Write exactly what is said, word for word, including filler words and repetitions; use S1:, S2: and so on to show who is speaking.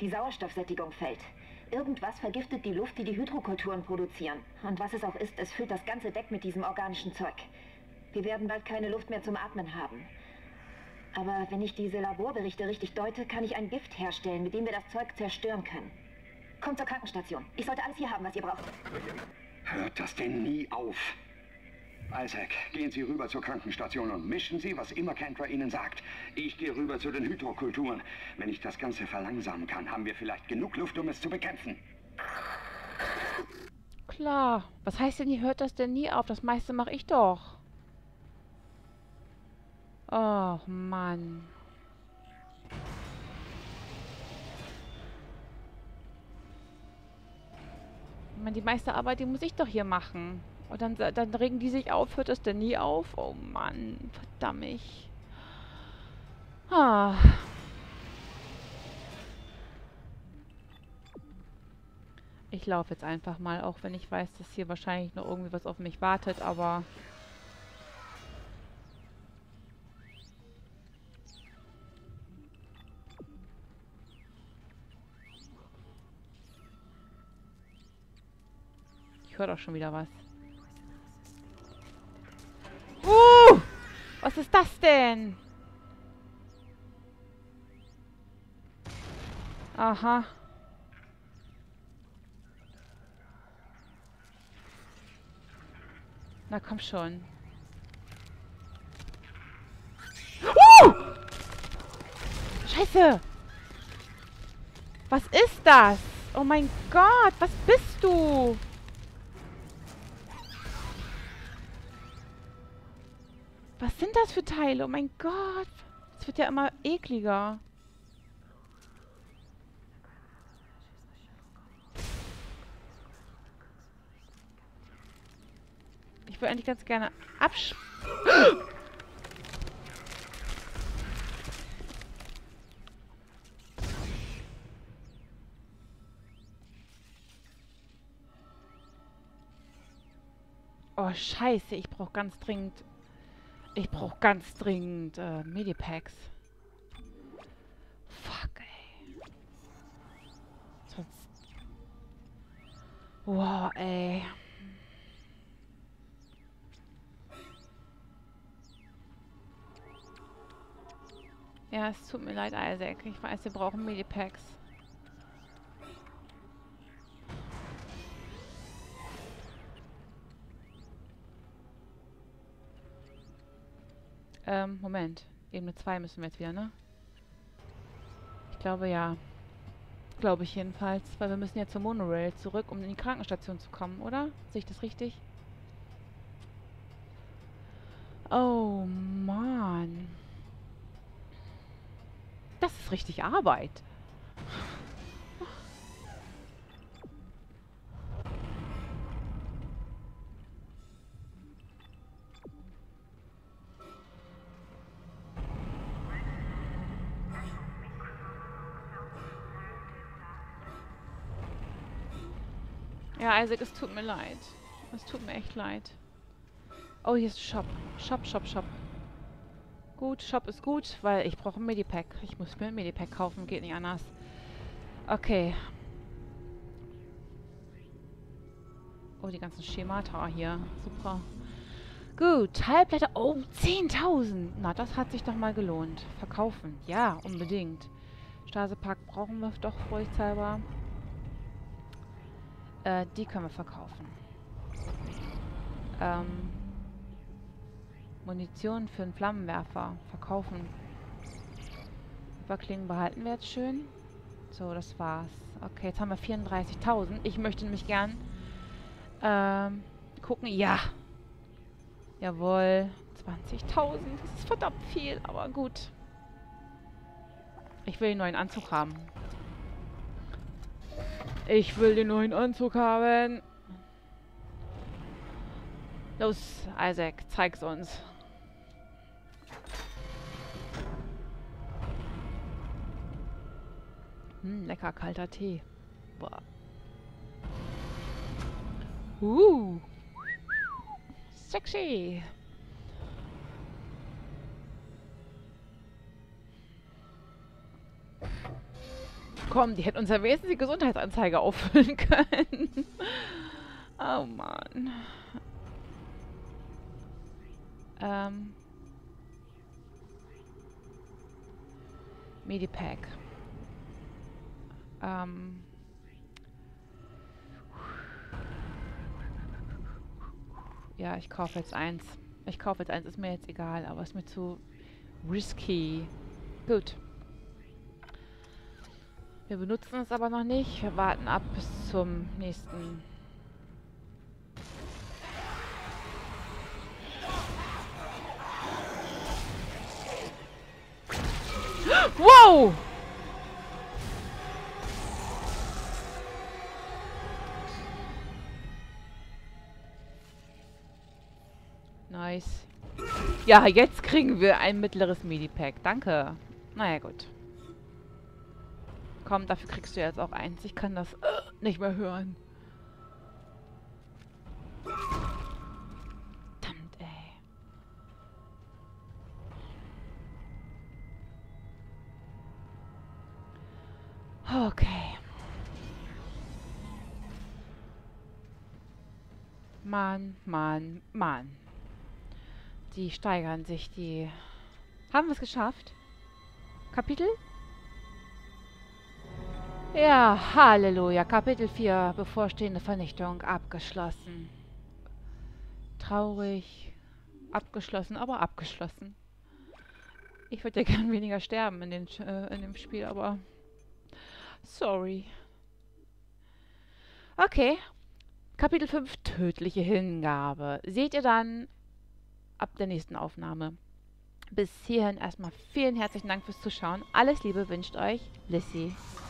S1: Die Sauerstoffsättigung fällt. Irgendwas vergiftet die Luft, die die Hydrokulturen produzieren. Und was es auch ist, es füllt das ganze Deck mit diesem organischen Zeug. Wir werden bald keine Luft mehr zum Atmen haben. Aber wenn ich diese Laborberichte richtig deute, kann ich ein Gift herstellen, mit dem wir das Zeug zerstören können. Kommt zur Krankenstation. Ich sollte alles hier haben, was ihr braucht.
S2: Hört das denn nie auf? Isaac, gehen Sie rüber zur Krankenstation und mischen Sie, was immer Kendra Ihnen sagt. Ich gehe rüber zu den Hydrokulturen. Wenn ich das Ganze verlangsamen kann, haben wir vielleicht genug Luft, um es zu bekämpfen.
S3: Klar. Was heißt denn, ihr hört das denn nie auf? Das meiste mache ich doch. Oh, Mann. Ich meine, die meiste Arbeit, die muss ich doch hier machen. Und dann, dann regen die sich auf. Hört das denn nie auf? Oh Mann, verdammt. Ah. Ich laufe jetzt einfach mal, auch wenn ich weiß, dass hier wahrscheinlich noch irgendwie was auf mich wartet, aber... Ich höre doch schon wieder was. Uh! Was ist das denn? Aha. Na komm schon. Uh! Scheiße! Was ist das? Oh mein Gott, was bist du? Was sind das für Teile? Oh mein Gott. Es wird ja immer ekliger. Ich würde eigentlich ganz gerne absch... Oh, scheiße. Ich brauche ganz dringend... Ich brauche ganz dringend äh, Medipacks. Fuck, ey. Sonst... Wow, ey. Ja, es tut mir leid, Isaac. Ich weiß, wir brauchen Medipacks. Ähm, Moment. Ebene zwei müssen wir jetzt wieder, ne? Ich glaube, ja. Glaube ich jedenfalls. Weil wir müssen ja zur Monorail zurück, um in die Krankenstation zu kommen, oder? Sehe ich das richtig? Oh, Mann. Das ist richtig Arbeit. Ja, Isaac, es tut mir leid. Es tut mir echt leid. Oh, hier ist Shop. Shop, Shop, Shop. Gut, Shop ist gut, weil ich brauche ein Medipack. Ich muss mir ein Medipack kaufen, geht nicht anders. Okay. Oh, die ganzen Schemata hier. Super. Gut, Halbleiter. Oh, zehntausend. Na, das hat sich doch mal gelohnt. Verkaufen. Ja, unbedingt. Stasepack brauchen wir doch vorsichtshalber. Äh, die können wir verkaufen. Ähm, Munition für einen Flammenwerfer. Verkaufen. Überklingen behalten wir jetzt schön. So, das war's. Okay, jetzt haben wir vierunddreißigtausend. Ich möchte nämlich gern ähm, gucken. Ja. Jawohl. zwanzigtausend. Das ist verdammt viel, aber gut. Ich will den neuen Anzug haben. Ich will den neuen Anzug haben. Los, Isaac, zeig's uns. Hm, lecker kalter Tee. Boah. Uh. Sexy. Komm, die hätten uns ja wenigstens die Gesundheitsanzeige auffüllen können. Oh Mann. Ähm. Medipack. Ähm. Ja, ich kaufe jetzt eins. Ich kaufe jetzt eins, ist mir jetzt egal, aber ist mir zu risky. Gut. Wir benutzen es aber noch nicht. Wir warten ab bis zum nächsten. Wow! Nice. Ja, jetzt kriegen wir ein mittleres Medipack. Danke. Naja, gut. Komm, dafür kriegst du jetzt auch eins. Ich kann das äh, nicht mehr hören. Verdammt, ey. Okay. Mann, Mann, Mann. Die steigern sich, die... Haben wir es geschafft? Kapitel? Ja, Halleluja. Kapitel vier. Bevorstehende Vernichtung abgeschlossen. Traurig. Abgeschlossen, aber abgeschlossen. Ich würde ja gern weniger sterben in, den, äh, in dem Spiel, aber... Sorry. Okay. Kapitel fünf. Tödliche Hingabe. Seht ihr dann ab der nächsten Aufnahme. Bis hierhin erstmal vielen herzlichen Dank fürs Zuschauen. Alles Liebe wünscht euch Lissy.